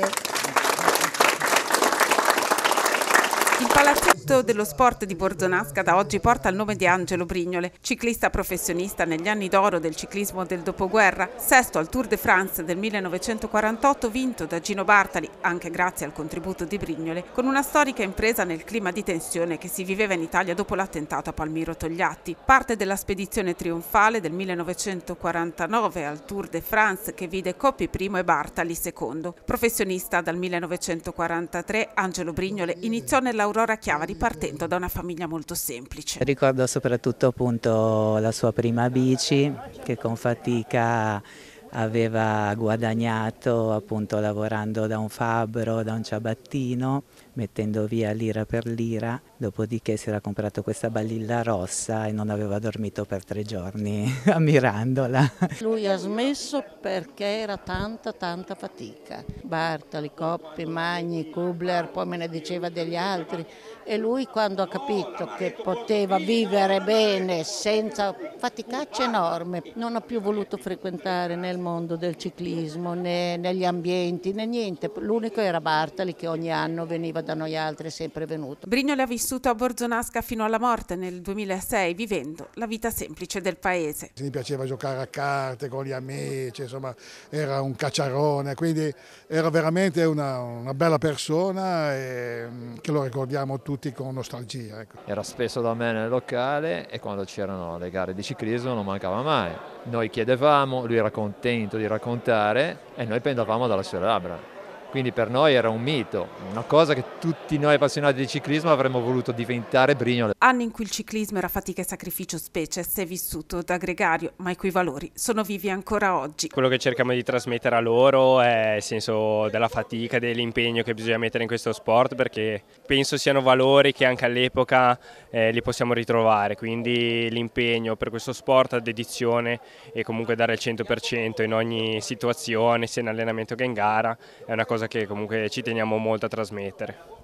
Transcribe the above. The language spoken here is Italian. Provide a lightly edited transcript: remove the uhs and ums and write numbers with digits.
Il palazzetto dello sport di Borzonasca da oggi porta il nome di Angelo Brignole, ciclista professionista negli anni d'oro del ciclismo del dopoguerra, sesto al Tour de France del 1948 vinto da Gino Bartali, anche grazie al contributo di Brignole, con una storica impresa nel clima di tensione che si viveva in Italia dopo l'attentato a Palmiro Togliatti. Parte della spedizione trionfale del 1949 al Tour de France che vide Coppi primo e Bartali secondo. Professionista dal 1943, Angelo Brignole iniziò nell'Aurora Chiavari partendo da una famiglia molto semplice. Ricordo soprattutto appunto la sua prima bici che con fatica aveva guadagnato appunto lavorando da un fabbro, da un ciabattino, mettendo via lira per lira, dopodiché si era comprato questa balilla rossa e non aveva dormito per 3 giorni ammirandola. Lui ha smesso perché era tanta fatica. Bartali, Coppi, Magni, Kubler, poi me ne diceva degli altri, e lui quando ha capito che poteva vivere bene senza faticacce enorme non ha più voluto frequentare nel mondo del ciclismo né negli ambienti né niente. L'unico era Bartali che ogni anno veniva da noi altri, è sempre venuto. Brignole ha vissuto a Borzonasca fino alla morte nel 2006 vivendo la vita semplice del paese. Mi piaceva giocare a carte con gli amici, insomma era un cacciarone, quindi era veramente una bella persona e che lo ricordiamo tutti con nostalgia. Ecco. Era spesso da me nel locale e quando c'erano le gare di ciclismo non mancava mai. Noi chiedevamo, lui era contento di raccontare e noi pendavamo dalle sue labbra. Quindi per noi era un mito, una cosa che tutti noi appassionati di ciclismo avremmo voluto diventare Brignole. Anni in cui il ciclismo era fatica e sacrificio specie, si è vissuto da gregario, ma i cui valori sono vivi ancora oggi. Quello che cerchiamo di trasmettere a loro è il senso della fatica, dell'impegno che bisogna mettere in questo sport, perché penso siano valori che anche all'epoca li possiamo ritrovare, quindi l'impegno per questo sport, la dedizione e comunque dare il 100% in ogni situazione, sia in allenamento che in gara, è una cosa che comunque ci teniamo molto a trasmettere.